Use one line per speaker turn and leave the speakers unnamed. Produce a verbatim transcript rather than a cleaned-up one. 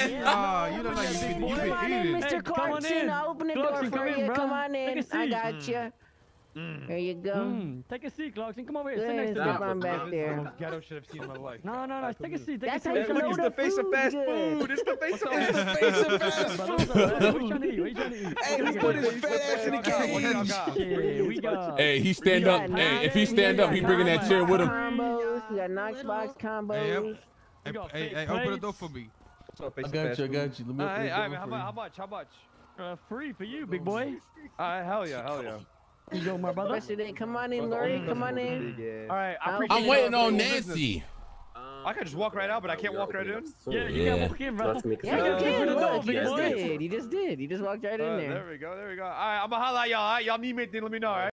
Oh, you look like you been, you been eating.
Mister Clarkson, I'll open the door for you. Come on in. I got you.
Mm.
There you go.
Mm. Take a seat, Clarkson. Come over here. Sit next to
Step
me.
on back there.
Ghetto shit I've seen in my life.
No, no, no. Take a seat. Take
That's
a
how
seat.
you
Look,
know
it's the
the
face of
food's
fast
good.
food. It's the face of
It's the face of fast
What
food.
you trying to eat? What you trying to eat?
Hey, let's put his fat ass in the cage.
Yeah, we got.
Hey, he stand
We
up.
got
Hey, if he
knives,
stand
we
up,
got
he bringing that chair with him.
Combos. We got Knoxbox combos.
Hey,
We
hey,
got
hey,
fake
hey, open the
plates.
door for me.
I got you, I got you. Let me
All
open
right,
the
all right,
door
how,
for
mu-
you.
how much? How much?
Uh, free for you, big boy.
All right, hell yeah, hell yeah.
You go, my brother.
Rest of it. Come on in, Lori. Come on in.
All right, I
I'm
appreciate
I'm
it.
waiting on Nancy.
I can just walk right out, but I can't walk right in.
Yeah, you
Yeah.
gotta walk in, bro.
Yeah,
You
you
gotta
can.
open the door,
Look, you
big
just
boy.
did. You just did. You just walked right in
Uh,
there.
there we go, there we go. All right, I'm gonna holla at y'all. All right, y'all need me, then let me know. All right.